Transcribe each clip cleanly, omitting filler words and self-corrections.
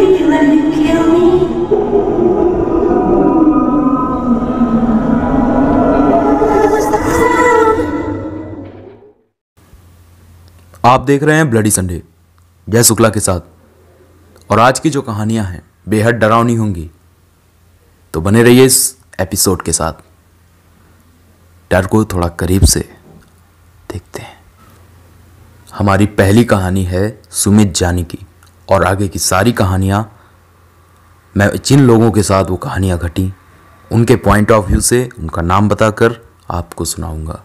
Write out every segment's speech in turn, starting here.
आप देख रहे हैं ब्लडी संडे जय शुक्ला के साथ। और आज की जो कहानियां हैं बेहद डरावनी होंगी, तो बने रहिए इस एपिसोड के साथ। डर को थोड़ा करीब से देखते हैं। हमारी पहली कहानी है सुमित जानी की, और आगे की सारी कहानियां मैं जिन लोगों के साथ वो कहानियां घटी उनके पॉइंट ऑफ व्यू से उनका नाम बताकर आपको सुनाऊंगा।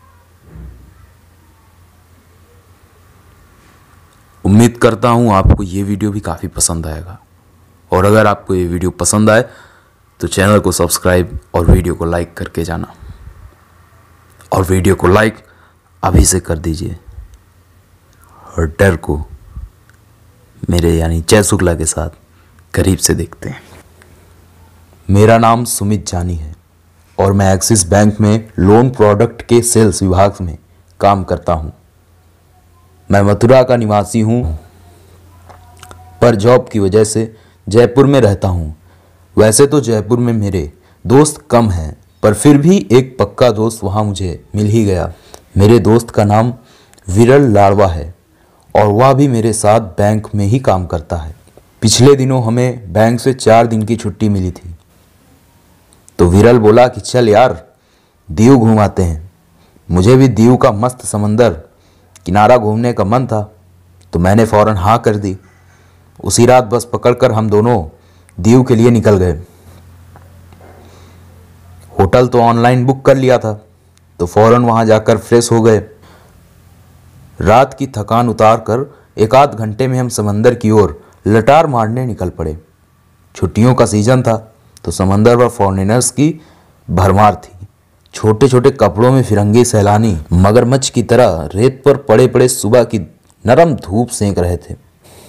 उम्मीद करता हूँ आपको ये वीडियो भी काफ़ी पसंद आएगा, और अगर आपको ये वीडियो पसंद आए तो चैनल को सब्सक्राइब और वीडियो को लाइक करके जाना। और वीडियो को लाइक अभी से कर दीजिए, और डर को मेरे यानी जय शुक्ला के साथ करीब से देखते हैं। मेरा नाम सुमित जानी है और मैं एक्सिस बैंक में लोन प्रोडक्ट के सेल्स विभाग में काम करता हूँ। मैं मथुरा का निवासी हूँ, पर जॉब की वजह से जयपुर में रहता हूँ। वैसे तो जयपुर में मेरे दोस्त कम हैं, पर फिर भी एक पक्का दोस्त वहाँ मुझे मिल ही गया। मेरे दोस्त का नाम विरल लाड़वा है और वह भी मेरे साथ बैंक में ही काम करता है। पिछले दिनों हमें बैंक से 4 दिन की छुट्टी मिली थी, तो विरल बोला कि चल यार दीव घूमाते हैं। मुझे भी दीव का मस्त समंदर किनारा घूमने का मन था, तो मैंने फ़ौरन हाँ कर दी। उसी रात बस पकड़कर हम दोनों दीव के लिए निकल गए। होटल तो ऑनलाइन बुक कर लिया था, तो फ़ौरन वहाँ जाकर फ्रेश हो गए। रात की थकान उतार कर 1 आध घंटे में हम समंदर की ओर लटार मारने निकल पड़े। छुट्टियों का सीज़न था, तो समंदर पर फॉरेनर्स की भरमार थी। छोटे छोटे कपड़ों में फिरंगी सैलानी मगरमच्छ की तरह रेत पर पड़े पड़े सुबह की नरम धूप सेंक रहे थे।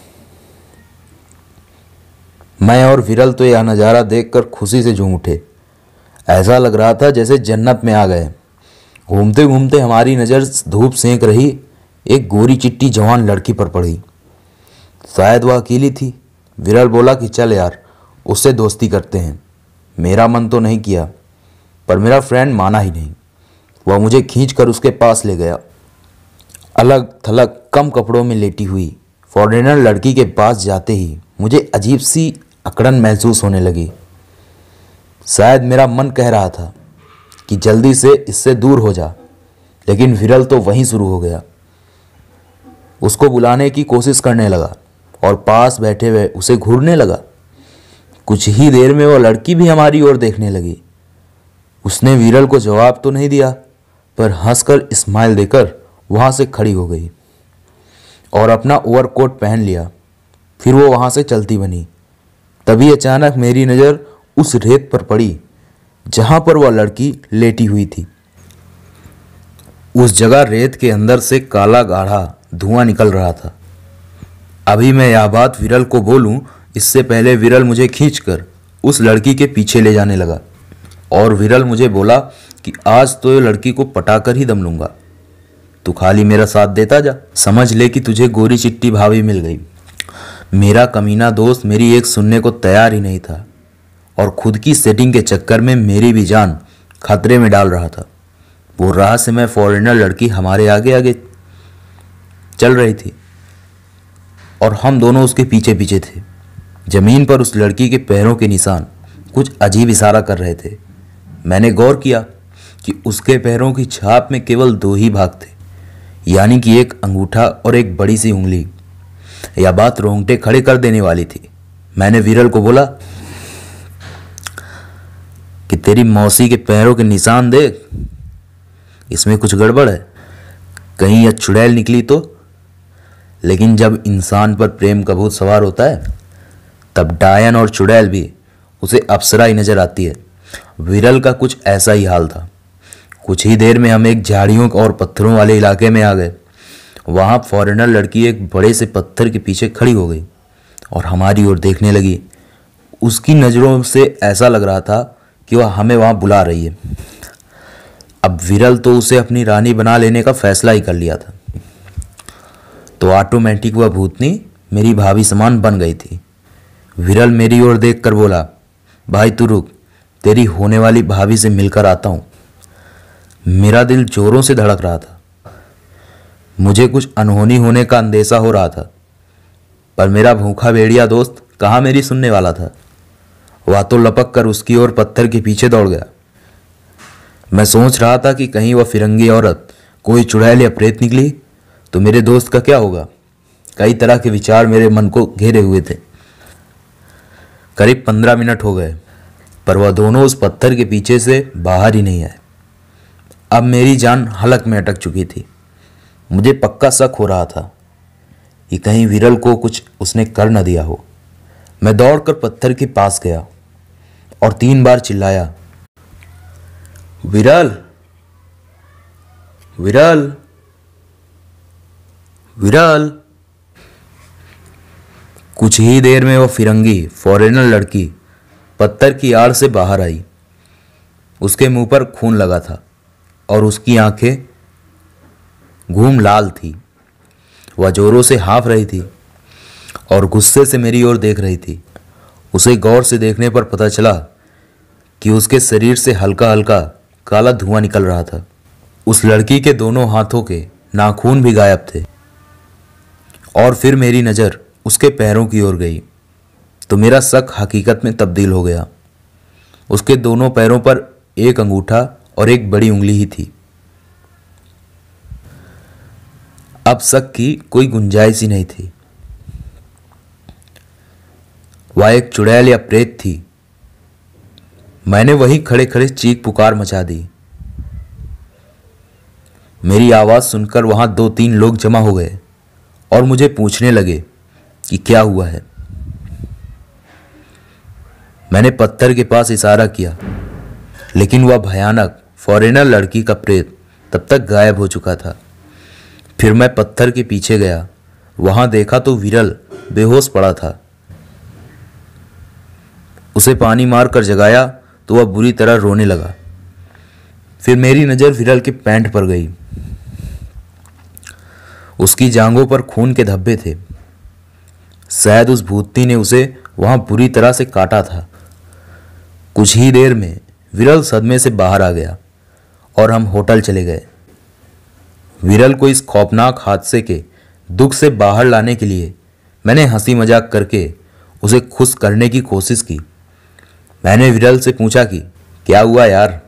मैं और विरल तो यह नज़ारा देखकर खुशी से झूम उठे। ऐसा लग रहा था जैसे जन्नत में आ गए। घूमते घूमते हमारी नज़र धूप सेंक रही एक गोरी चिट्टी जवान लड़की पर पड़ी। शायद वह अकेली थी। विरल बोला कि चल यार उससे दोस्ती करते हैं। मेरा मन तो नहीं किया, पर मेरा फ्रेंड माना ही नहीं। वह मुझे खींचकर उसके पास ले गया। अलग थलग कम कपड़ों में लेटी हुई फॉरेनर लड़की के पास जाते ही मुझे अजीब सी अकड़न महसूस होने लगी। शायद मेरा मन कह रहा था कि जल्दी से इससे दूर हो जा, लेकिन विरल तो वहीं शुरू हो गया। उसको बुलाने की कोशिश करने लगा और पास बैठे हुए उसे घूरने लगा। कुछ ही देर में वह लड़की भी हमारी ओर देखने लगी। उसने विरल को जवाब तो नहीं दिया, पर हंसकर स्माइल देकर वहाँ से खड़ी हो गई और अपना ओवरकोट पहन लिया। फिर वो वहाँ से चलती बनी। तभी अचानक मेरी नज़र उस रेत पर पड़ी जहाँ पर वह लड़की लेटी हुई थी। उस जगह रेत के अंदर से काला गाढ़ा धुआं निकल रहा था। अभी मैं यह बात विरल को बोलूं, इससे पहले विरल मुझे खींचकर उस लड़की के पीछे ले जाने लगा, और विरल मुझे बोला कि आज तो ये लड़की को पटाकर ही दम लूंगा। तू खाली मेरा साथ देता जा, समझ ले कि तुझे गोरी चिट्टी भाभी मिल गई। मेरा कमीना दोस्त मेरी एक सुनने को तैयार ही नहीं था, और खुद की सेटिंग के चक्कर में मेरी भी जान खतरे में डाल रहा था। वो रहस्यमय फॉरेनर लड़की हमारे आगे आगे चल रही थी और हम दोनों उसके पीछे पीछे थे। जमीन पर उस लड़की के पैरों के निशान कुछ अजीब इशारा कर रहे थे। मैंने गौर किया कि उसके पैरों की छाप में केवल 2 ही भाग थे, यानी कि एक अंगूठा और एक बड़ी सी उंगली। यह बात रोंगटे खड़े कर देने वाली थी। मैंने विरल को बोला कि तेरी मौसी के पैरों के निशान देख, इसमें कुछ गड़बड़ है, कहीं यह चुड़ैल निकली तो। लेकिन जब इंसान पर प्रेम का भूत सवार होता है, तब डायन और चुड़ैल भी उसे अप्सरा ही नजर आती है। विरल का कुछ ऐसा ही हाल था। कुछ ही देर में हम एक झाड़ियों और पत्थरों वाले इलाके में आ गए। वहाँ फॉरेनर लड़की एक बड़े से पत्थर के पीछे खड़ी हो गई और हमारी ओर देखने लगी। उसकी नज़रों से ऐसा लग रहा था कि वह हमें वहाँ बुला रही है। अब विरल तो उसे अपनी रानी बना लेने का फैसला ही कर लिया था, तो ऑटोमेटिक वह भूतनी मेरी भाभी समान बन गई थी। विरल मेरी ओर देखकर बोला, भाई तू रुक, तेरी होने वाली भाभी से मिलकर आता हूँ। मेरा दिल जोरों से धड़क रहा था। मुझे कुछ अनहोनी होने का अंदेशा हो रहा था, पर मेरा भूखा भेड़िया दोस्त कहाँ मेरी सुनने वाला था। वह तो लपक कर उसकी ओर पत्थर के पीछे दौड़ गया। मैं सोच रहा था कि कहीं वह फिरंगी औरत कोई चुड़ैल या प्रेत निकली तो मेरे दोस्त का क्या होगा। कई तरह के विचार मेरे मन को घेरे हुए थे। करीब 15 मिनट हो गए, पर वह दोनों उस पत्थर के पीछे से बाहर ही नहीं आए। अब मेरी जान हलक में अटक चुकी थी। मुझे पक्का शक हो रहा था कि कहीं विरल को कुछ उसने कर न दिया हो। मैं दौड़कर पत्थर के पास गया और 3 बार चिल्लाया, विरल, विरल, विरल। कुछ ही देर में वह फिरंगी फॉरेनर लड़की पत्थर की आड़ से बाहर आई। उसके मुंह पर खून लगा था और उसकी आंखें घूम लाल थी। वह जोरों से हाँफ रही थी और गुस्से से मेरी ओर देख रही थी। उसे गौर से देखने पर पता चला कि उसके शरीर से हल्का हल्का काला धुआं निकल रहा था। उस लड़की के दोनों हाथों के नाखून भी गायब थे। और फिर मेरी नज़र उसके पैरों की ओर गई तो मेरा शक हकीकत में तब्दील हो गया। उसके दोनों पैरों पर एक अंगूठा और एक बड़ी उंगली ही थी। अब शक की कोई गुंजाइश ही नहीं थी। वह एक चुड़ैल या प्रेत थी। मैंने वही खड़े खड़े चीख पुकार मचा दी। मेरी आवाज सुनकर वहां 2-3 लोग जमा हो गए और मुझे पूछने लगे कि क्या हुआ है। मैंने पत्थर के पास इशारा किया, लेकिन वह भयानक फॉरेनर लड़की का प्रेत तब तक गायब हो चुका था। फिर मैं पत्थर के पीछे गया। वहां देखा तो विरल बेहोश पड़ा था। उसे पानी मारकर जगाया तो वह बुरी तरह रोने लगा। फिर मेरी नज़र विरल के पैंट पर गई। उसकी जांघों पर खून के धब्बे थे। शायद उस भूतनी ने उसे वहां बुरी तरह से काटा था। कुछ ही देर में विरल सदमे से बाहर आ गया और हम होटल चले गए। विरल को इस खौफनाक हादसे के दुख से बाहर लाने के लिए मैंने हंसी मजाक करके उसे खुश करने की कोशिश की। मैंने विरल से पूछा कि क्या हुआ यार।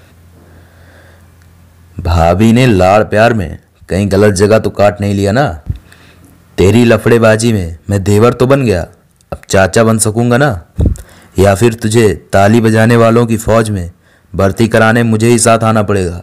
भाभी ने लाड़ प्यार में कहीं गलत जगह तो काट नहीं लिया ना। तेरी लफड़ेबाजी में मैं देवर तो बन गया, अब चाचा बन सकूंगा ना। या फिर तुझे ताली बजाने वालों की फौज में भर्ती कराने मुझे ही साथ आना पड़ेगा।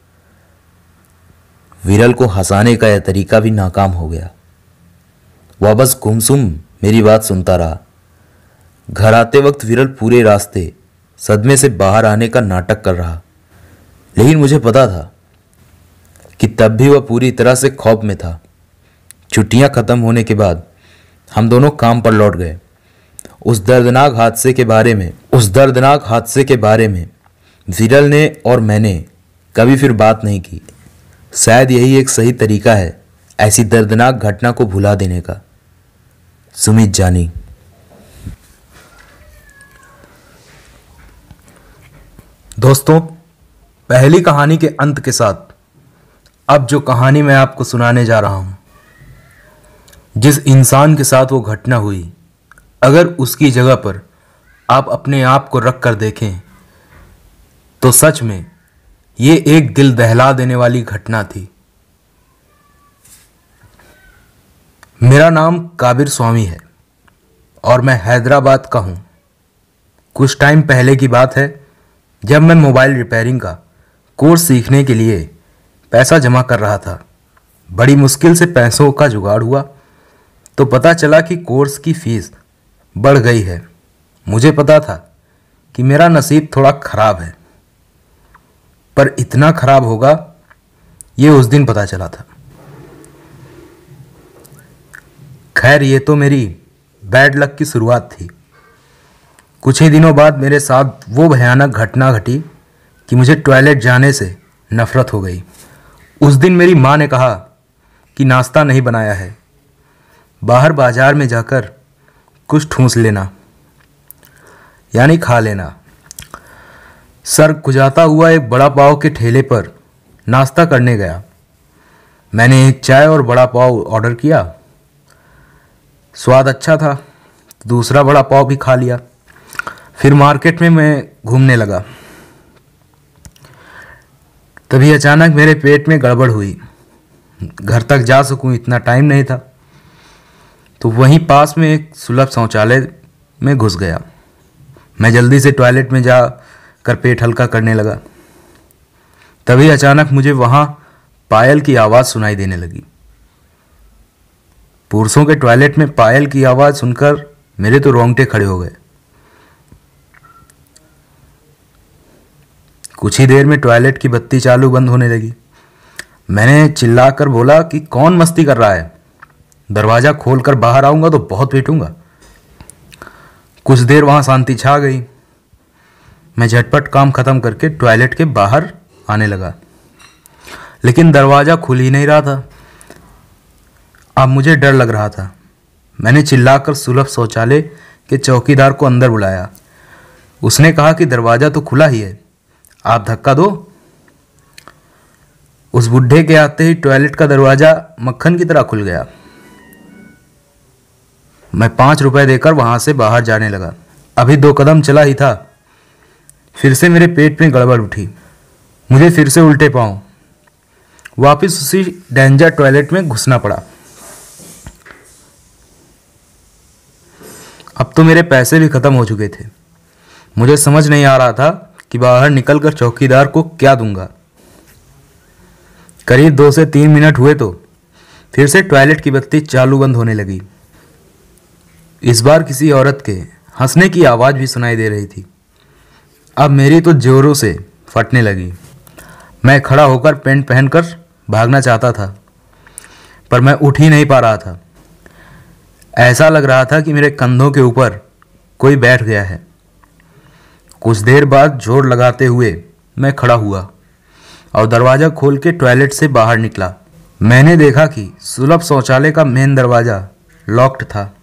विरल को हंसाने का यह तरीका भी नाकाम हो गया। वह बस गुमसुम मेरी बात सुनता रहा। घर आते वक्त विरल पूरे रास्ते सदमे से बाहर आने का नाटक कर रहा, लेकिन मुझे पता था कि तब भी वह पूरी तरह से खौफ में था। छुट्टियां खत्म होने के बाद हम दोनों काम पर लौट गए। उस दर्दनाक हादसे के बारे में विरल ने और मैंने कभी फिर बात नहीं की। शायद यही एक सही तरीका है ऐसी दर्दनाक घटना को भुला देने का। सुमित जानी। दोस्तों, पहली कहानी के अंत के साथ अब जो कहानी मैं आपको सुनाने जा रहा हूं, जिस इंसान के साथ वो घटना हुई, अगर उसकी जगह पर आप अपने आप को रख कर देखें तो सच में ये एक दिल दहला देने वाली घटना थी। मेरा नाम काबिर स्वामी है और मैं हैदराबाद का हूं। कुछ टाइम पहले की बात है जब मैं मोबाइल रिपेयरिंग का कोर्स सीखने के लिए पैसा जमा कर रहा था। बड़ी मुश्किल से पैसों का जुगाड़ हुआ तो पता चला कि कोर्स की फीस बढ़ गई है। मुझे पता था कि मेरा नसीब थोड़ा खराब है, पर इतना खराब होगा ये उस दिन पता चला था। खैर, ये तो मेरी बैड लक की शुरुआत थी। कुछ ही दिनों बाद मेरे साथ वो भयानक घटना घटी कि मुझे टॉयलेट जाने से नफरत हो गई। उस दिन मेरी माँ ने कहा कि नाश्ता नहीं बनाया है, बाहर बाजार में जाकर कुछ ठूंस लेना। यानी खा लेना। सर खुजाता हुआ एक बड़ा पाव के ठेले पर नाश्ता करने गया। मैंने एक चाय और बड़ा पाव ऑर्डर किया। स्वाद अच्छा था तो दूसरा बड़ा पाव भी खा लिया। फिर मार्केट में मैं घूमने लगा। तभी अचानक मेरे पेट में गड़बड़ हुई। घर तक जा सकूं इतना टाइम नहीं था, तो वहीं पास में एक सुलभ शौचालय में घुस गया। मैं जल्दी से टॉयलेट में जा कर पेट हल्का करने लगा। तभी अचानक मुझे वहां पायल की आवाज़ सुनाई देने लगी। पुरुषों के टॉयलेट में पायल की आवाज़ सुनकर मेरे तो रोंगटे खड़े हो गए। कुछ ही देर में टॉयलेट की बत्ती चालू बंद होने लगी। मैंने चिल्लाकर बोला कि कौन मस्ती कर रहा है, दरवाज़ा खोलकर बाहर आऊँगा तो बहुत पीटूंगा। कुछ देर वहाँ शांति छा गई। मैं झटपट काम ख़त्म करके टॉयलेट के बाहर आने लगा, लेकिन दरवाज़ा खुल ही नहीं रहा था। अब मुझे डर लग रहा था। मैंने चिल्लाकर सुलभ शौचालय के चौकीदार को अंदर बुलाया। उसने कहा कि दरवाज़ा तो खुला ही है, आप धक्का दो। उस बुढ़े के आते ही टॉयलेट का दरवाज़ा मक्खन की तरह खुल गया। मैं 5 रुपए देकर वहां से बाहर जाने लगा। अभी 2 कदम चला ही था, फिर से मेरे पेट में गड़बड़ उठी। मुझे फिर से उल्टे पांव वापस उसी डेंजर टॉयलेट में घुसना पड़ा। अब तो मेरे पैसे भी खत्म हो चुके थे। मुझे समझ नहीं आ रहा था कि बाहर निकलकर चौकीदार को क्या दूंगा। करीब 2 से 3 मिनट हुए तो फिर से टॉयलेट की बत्ती चालू बंद होने लगी। इस बार किसी औरत के हंसने की आवाज़ भी सुनाई दे रही थी। अब मेरी तो जोरों से फटने लगी। मैं खड़ा होकर पैंट पहनकर भागना चाहता था, पर मैं उठ ही नहीं पा रहा था। ऐसा लग रहा था कि मेरे कंधों के ऊपर कोई बैठ गया है। कुछ देर बाद जोर लगाते हुए मैं खड़ा हुआ और दरवाज़ा खोल के टॉयलेट से बाहर निकला। मैंने देखा कि सुलभ शौचालय का मेन दरवाज़ा लॉक्ड था,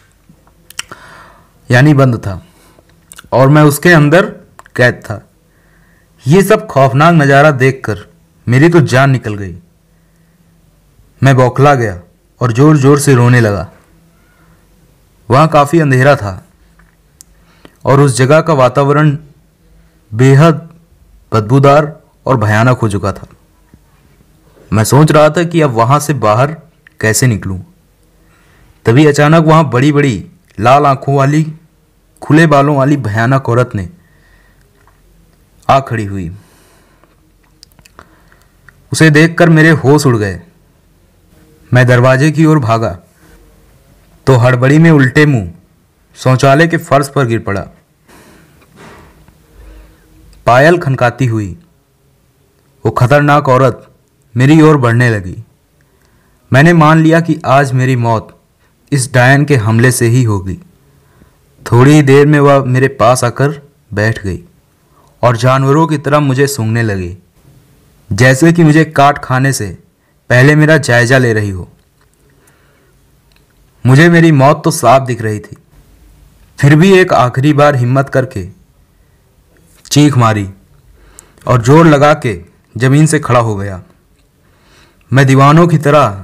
यानी बंद था, और मैं उसके अंदर कैद था। ये सब खौफनाक नज़ारा देखकर मेरी तो जान निकल गई। मैं बौखला गया और ज़ोर ज़ोर से रोने लगा। वहाँ काफ़ी अंधेरा था और उस जगह का वातावरण बेहद बदबूदार और भयानक हो चुका था। मैं सोच रहा था कि अब वहाँ से बाहर कैसे निकलूं। तभी अचानक वहाँ बड़ी बड़ी लाल आंखों वाली, खुले बालों वाली भयानक औरत ने आ खड़ी हुई। उसे देखकर मेरे होश उड़ गए। मैं दरवाजे की ओर भागा तो हड़बड़ी में उल्टे मुंह शौचालय के फर्श पर गिर पड़ा। पायल खनकाती हुई वो खतरनाक औरत मेरी ओर बढ़ने लगी। मैंने मान लिया कि आज मेरी मौत इस डायन के हमले से ही होगी। थोड़ी ही देर में वह मेरे पास आकर बैठ गई और जानवरों की तरह मुझे सूंघने लगी, जैसे कि मुझे काट खाने से पहले मेरा जायजा ले रही हो। मुझे मेरी मौत तो साफ दिख रही थी, फिर भी एक आखिरी बार हिम्मत करके चीख मारी और जोर लगा के जमीन से खड़ा हो गया। मैं दीवानों की तरह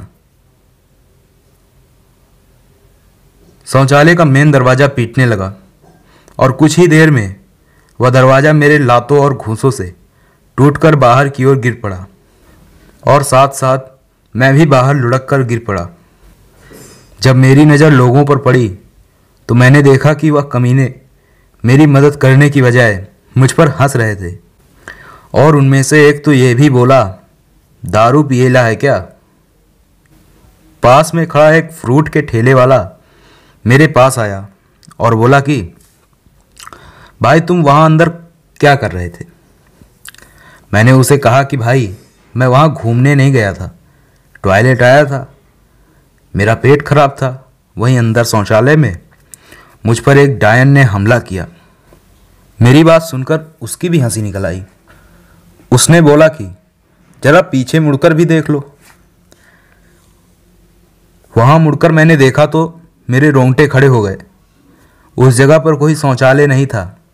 शौचालय का मेन दरवाज़ा पीटने लगा और कुछ ही देर में वह दरवाज़ा मेरे लातों और घूंसों से टूटकर बाहर की ओर गिर पड़ा और साथ साथ मैं भी बाहर लुढ़क कर गिर पड़ा। जब मेरी नज़र लोगों पर पड़ी तो मैंने देखा कि वह कमीने मेरी मदद करने की बजाय मुझ पर हंस रहे थे, और उनमें से एक तो ये भी बोला, दारू पिएला है क्या? पास में खड़ा एक फ्रूट के ठेले वाला मेरे पास आया और बोला कि भाई तुम वहाँ अंदर क्या कर रहे थे? मैंने उसे कहा कि भाई मैं वहाँ घूमने नहीं गया था, टॉयलेट आया था, मेरा पेट खराब था। वहीं अंदर शौचालय में मुझ पर एक डायन ने हमला किया। मेरी बात सुनकर उसकी भी हंसी निकल आई। उसने बोला कि जरा पीछे मुड़कर भी देख लो। वहाँ मुड़कर मैंने देखा तो मेरे रोंगटे खड़े हो गए। उस जगह पर कोई शौचालय नहीं था,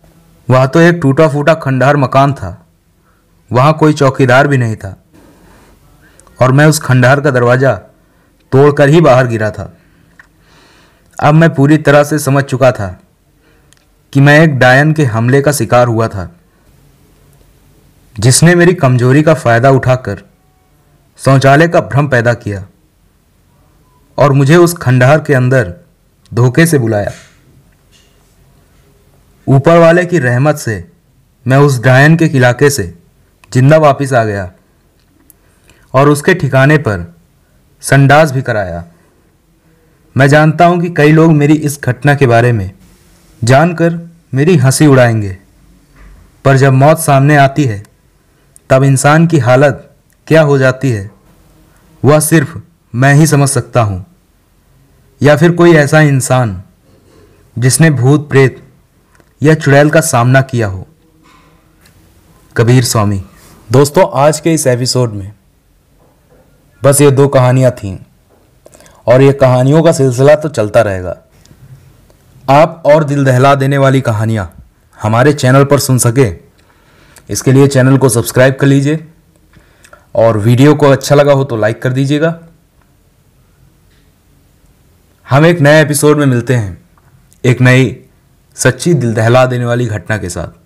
वह तो एक टूटा फूटा खंडहर मकान था। वहाँ कोई चौकीदार भी नहीं था और मैं उस खंडहर का दरवाज़ा तोड़कर ही बाहर गिरा था। अब मैं पूरी तरह से समझ चुका था कि मैं एक डायन के हमले का शिकार हुआ था, जिसने मेरी कमजोरी का फायदा उठाकर शौचालय का भ्रम पैदा किया और मुझे उस खंडहर के अंदर धोखे से बुलाया। ऊपर वाले की रहमत से मैं उस डायन के इलाके से जिंदा वापस आ गया और उसके ठिकाने पर संडास भी कराया। मैं जानता हूं कि कई लोग मेरी इस घटना के बारे में जानकर मेरी हंसी उड़ाएंगे, पर जब मौत सामने आती है तब इंसान की हालत क्या हो जाती है वह सिर्फ मैं ही समझ सकता हूं, या फिर कोई ऐसा इंसान जिसने भूत प्रेत या चुड़ैल का सामना किया हो। कबीर स्वामी। दोस्तों, आज के इस एपिसोड में बस ये 2 कहानियां थीं और ये कहानियों का सिलसिला तो चलता रहेगा। आप और दिल दहला देने वाली कहानियां हमारे चैनल पर सुन सके, इसके लिए चैनल को सब्सक्राइब कर लीजिए और वीडियो को अच्छा लगा हो तो लाइक कर दीजिएगा। हम एक नए एपिसोड में मिलते हैं एक नई सच्ची दिल दहला देने वाली घटना के साथ।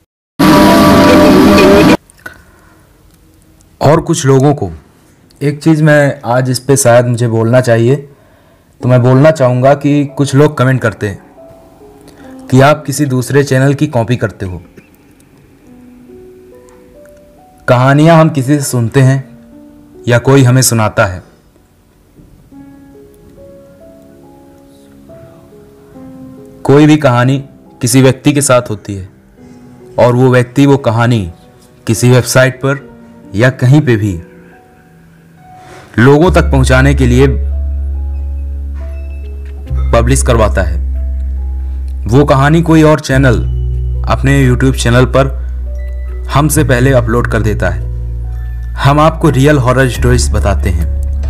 और कुछ लोगों को एक चीज़ मैं आज इस पे शायद मुझे बोलना चाहिए, तो मैं बोलना चाहूँगा कि कुछ लोग कमेंट करते हैं कि आप किसी दूसरे चैनल की कॉपी करते हो। कहानियाँ हम किसी से सुनते हैं या कोई हमें सुनाता है। कोई भी कहानी किसी व्यक्ति के साथ होती है और वो व्यक्ति वो कहानी किसी वेबसाइट पर या कहीं पे भी लोगों तक पहुंचाने के लिए पब्लिश करवाता है। वो कहानी कोई और चैनल अपने YouTube चैनल पर हमसे पहले अपलोड कर देता है। हम आपको रियल हॉरर स्टोरीज बताते हैं।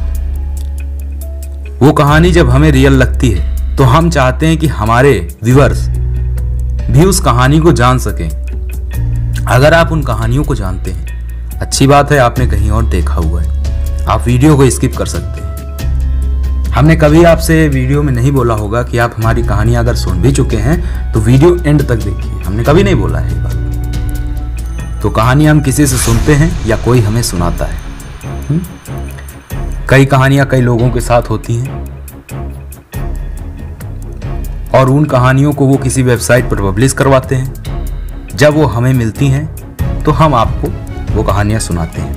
वो कहानी जब हमें रियल लगती है तो हम चाहते हैं कि हमारे व्यूअर्स भी उस कहानी को जान सकें। अगर आप उन कहानियों को जानते हैं, अच्छी बात है, आपने कहीं और देखा हुआ है, आप वीडियो को स्किप कर सकते हैं। हमने कभी आपसे वीडियो में नहीं बोला होगा कि आप हमारी कहानी अगर सुन भी चुके हैं तो वीडियो एंड तक देखिए, हमने कभी नहीं बोला है ये बात। तो कहानी हम किसी से सुनते हैं या कोई हमें सुनाता है। कई कहानियां कई लोगों के साथ होती हैं और उन कहानियों को वो किसी वेबसाइट पर पब्लिश करवाते हैं। जब वो हमें मिलती हैं तो हम आपको वो कहानियां सुनाते हैं।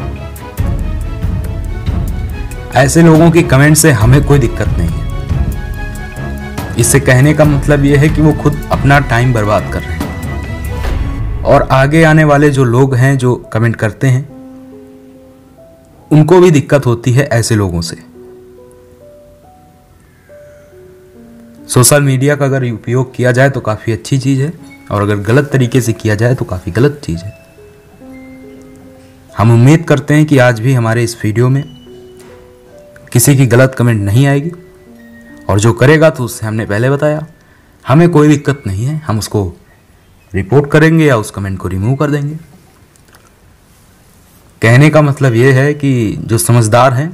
ऐसे लोगों की कमेंट से हमें कोई दिक्कत नहीं है। इससे कहने का मतलब यह है कि वो खुद अपना टाइम बर्बाद कर रहे हैं और आगे आने वाले जो लोग हैं जो कमेंट करते हैं उनको भी दिक्कत होती है ऐसे लोगों से। सोशल मीडिया का अगर उपयोग किया जाए तो काफ़ी अच्छी चीज़ है और अगर गलत तरीके से किया जाए तो काफ़ी गलत चीज़ है। हम उम्मीद करते हैं कि आज भी हमारे इस वीडियो में किसी की गलत कमेंट नहीं आएगी और जो करेगा तो उससे हमने पहले बताया हमें कोई दिक्कत नहीं है, हम उसको रिपोर्ट करेंगे या उस कमेंट को रिमूव कर देंगे। कहने का मतलब ये है कि जो समझदार हैं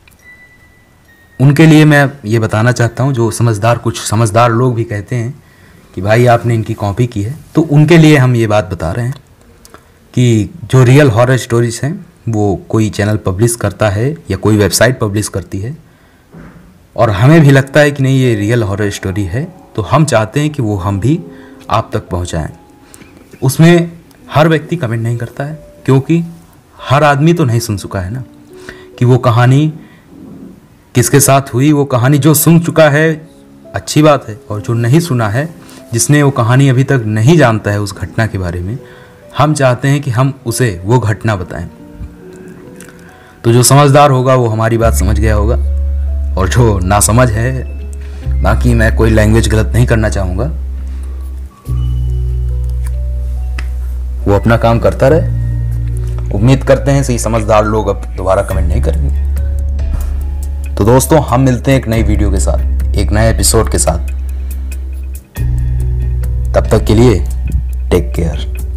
उनके लिए मैं ये बताना चाहता हूँ, जो समझदार, कुछ समझदार लोग भी कहते हैं कि भाई आपने इनकी कॉपी की है, तो उनके लिए हम ये बात बता रहे हैं कि जो रियल हॉरर स्टोरीज हैं वो कोई चैनल पब्लिश करता है या कोई वेबसाइट पब्लिश करती है और हमें भी लगता है कि नहीं ये रियल हॉरर स्टोरी है, तो हम चाहते हैं कि वो हम भी आप तक पहुंचाएं। उसमें हर व्यक्ति कमेंट नहीं करता है क्योंकि हर आदमी तो नहीं सुन चुका है ना कि वो कहानी किसके साथ हुई। वो कहानी जो सुन चुका है अच्छी बात है, और जो नहीं सुना है, जिसने वो कहानी अभी तक नहीं जानता है उस घटना के बारे में, हम चाहते हैं कि हम उसे वो घटना बताएं। तो जो समझदार होगा वो हमारी बात समझ गया होगा और जो नासमझ है, बाकी मैं कोई लैंग्वेज गलत नहीं करना चाहूँगा, वो अपना काम करता रहे। उम्मीद करते हैं सही समझदार लोग अब दोबारा कमेंट नहीं करेंगे। तो दोस्तों, हम मिलते हैं एक नई वीडियो के साथ, एक नए एपिसोड के साथ। तब तक के लिए टेक केयर।